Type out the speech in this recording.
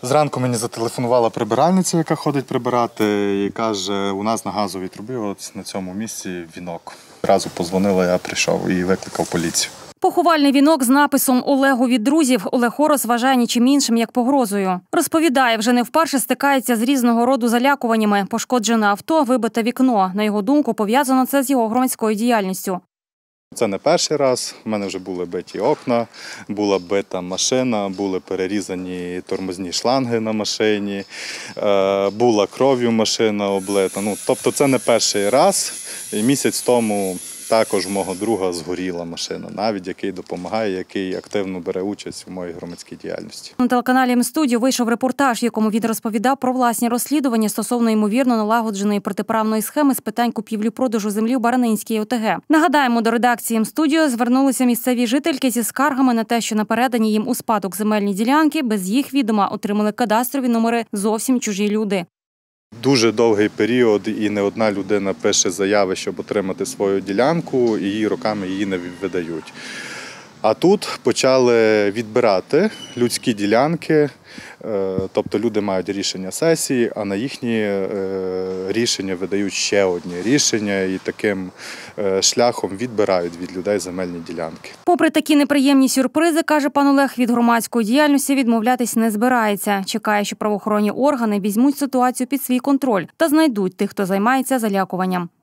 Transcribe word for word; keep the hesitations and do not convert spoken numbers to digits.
Зранку мені зателефонувала прибиральниця, яка ходить прибирати, і каже, у нас на газовій трубі от на цьому місці вінок. Одразу подзвонила, я прийшов і викликав поліцію. Поховальний вінок з написом «Олегу від друзів» Олег Хорос вважає нічим іншим, як погрозою. Розповідає, вже не вперше стикається з різного роду залякуваннями. Пошкоджене авто, вибите вікно. На його думку, пов'язано це з його громадською діяльністю. Це не перший раз. У мене вже були биті окна, була бита машина, були перерізані тормозні шланги на машині, була кров'ю машина облита. Ну, тобто це не перший раз. І місяць тому також у мого друга згоріла машина, навіть який допомагає, який активно бере участь у моїй громадській діяльності. На телеканалі М-студіо вийшов репортаж, в якому він розповідав про власні розслідування стосовно ймовірно налагодженої протиправної схеми з питань купівлі-продажу землі в Баранинській ОТГ. Нагадаємо, до редакції М-студіо звернулися місцеві жительки зі скаргами на те, що на передані їм у спадок земельні ділянки без їх відома отримали кадастрові номери зовсім чужі люди. Дуже довгий період, і не одна людина пише заяви, щоб отримати свою ділянку, і її роками її не видають. А тут почали відбирати людські ділянки, тобто люди мають рішення сесії, а на їхні рішення видають ще одні рішення і таким шляхом відбирають від людей земельні ділянки. Попри такі неприємні сюрпризи, каже пан Олег, від громадської діяльності відмовлятись не збирається. Чекає, що правоохоронні органи візьмуть ситуацію під свій контроль та знайдуть тих, хто займається залякуванням.